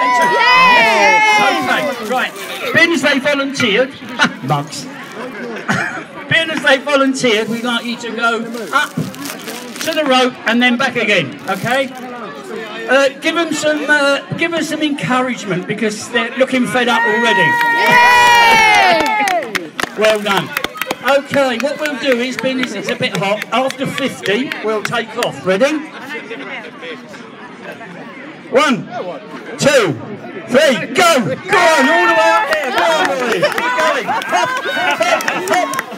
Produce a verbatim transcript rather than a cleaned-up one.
Okay, right. Being as they volunteered, mugs. Being as they volunteered, we'd like you to go up to the rope and then back again. Okay. Uh, give them some, uh, give them some encouragement because they're looking fed up already. Well done. Okay, what we'll do is, being as it's a bit hot, after fifty, we'll take off. Ready? One, two, three, go! Go on, all the way up there. Go on, boys. Keep going. Hop, hop, hop.